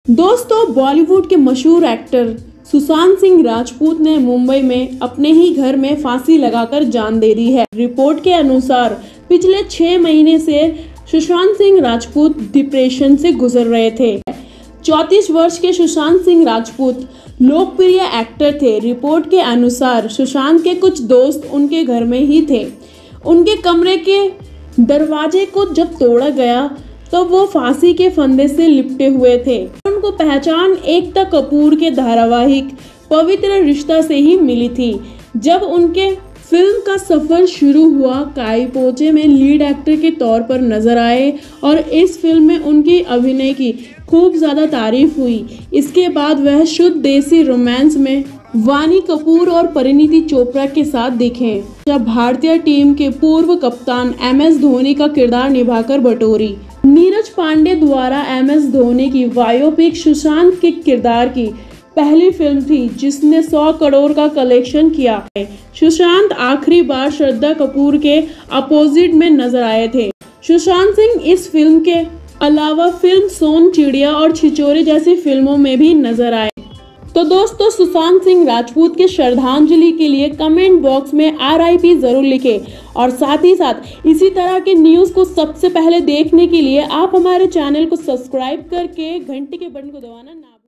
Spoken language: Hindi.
दोस्तों, बॉलीवुड के मशहूर एक्टर सुशांत सिंह राजपूत ने मुंबई में अपने ही घर में फांसी लगाकर जान दे दी है। रिपोर्ट के अनुसार पिछले 6 महीने से सुशांत सिंह राजपूत डिप्रेशन से गुजर रहे थे। 34 वर्ष के सुशांत सिंह राजपूत लोकप्रिय एक्टर थे। रिपोर्ट के अनुसार सुशांत के कुछ दोस्त उनके घर में ही थे। उनके कमरे के दरवाजे को जब तोड़ा गया तो वो फांसी के फंदे से लिपटे हुए थे। उनको पहचान एकता कपूर के धारावाहिक पवित्र रिश्ता से ही मिली थी। जब उनके फिल्म का सफर शुरू हुआ, काई पोचे में लीड एक्टर के तौर पर नजर आए और इस फिल्म में उनकी अभिनय की खूब ज्यादा तारीफ हुई। इसके बाद वह शुद्ध देसी रोमांस में वानी कपूर और परिणीति चोपड़ा के साथ दिखे, जब भारतीय टीम के पूर्व कप्तान MS धोनी का किरदार निभाकर बटोरी। नीरज पांडे द्वारा MS धोनी की बायोपिक सुशांत के किरदार की पहली फिल्म थी जिसने 100 करोड़ का कलेक्शन किया है। सुशांत आखिरी बार श्रद्धा कपूर के अपोजिट में नजर आए थे। सुशांत सिंह इस फिल्म के अलावा फिल्म सोन चिड़िया और छिछोरे जैसी फिल्मों में भी नजर आए। तो दोस्तों, सुशांत सिंह राजपूत के श्रद्धांजलि के लिए कमेंट बॉक्स में RIP जरूर लिखें और साथ ही साथ इसी तरह के न्यूज़ को सबसे पहले देखने के लिए आप हमारे चैनल को सब्सक्राइब करके घंटी के बटन को दबाना ना